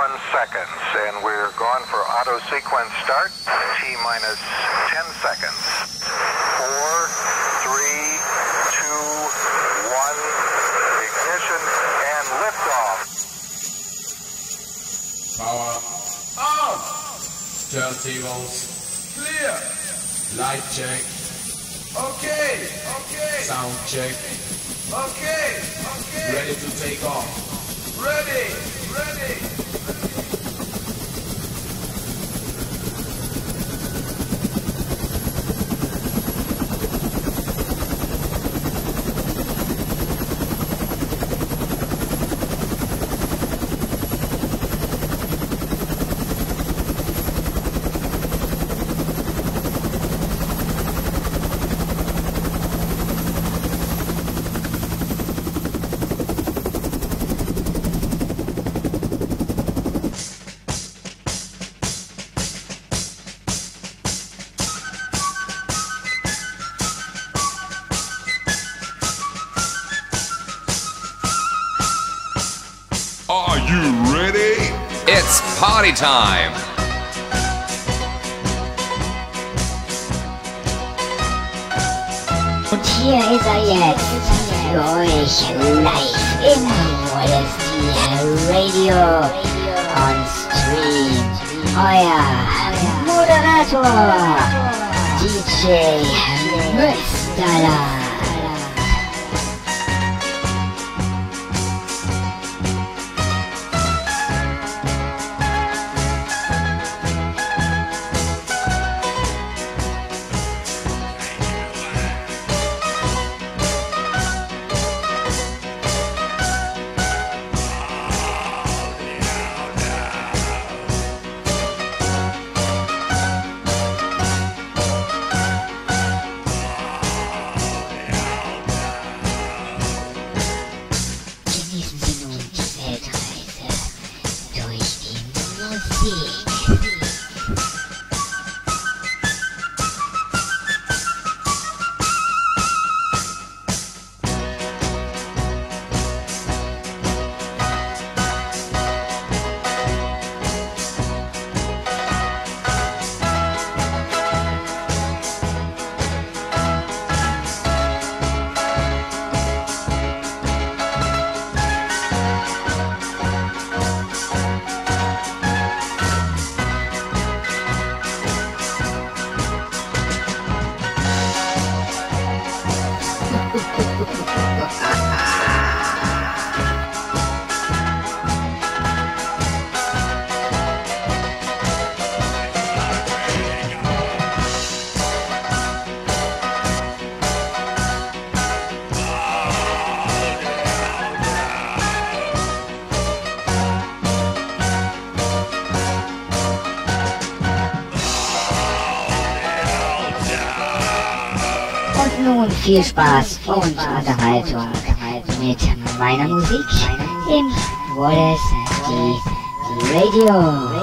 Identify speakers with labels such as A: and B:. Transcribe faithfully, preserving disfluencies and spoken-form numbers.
A: twenty-one seconds, and we're going for auto sequence start. T minus ten seconds. Four, three, two, one, ignition, and liftoff.
B: Power on! Turntables clear. Light check. Okay, okay. Sound check. Okay, okay. Ready to take off. Ready, ready.
C: Are you ready?
D: It's party time!
E: Und hier ist er jetzt, für euch live in Welt, Radio on Stream. Euer Moderator, D J Müstaller. Nun viel Spaß und Unterhaltung mit meiner Musik im Welt, die Radio.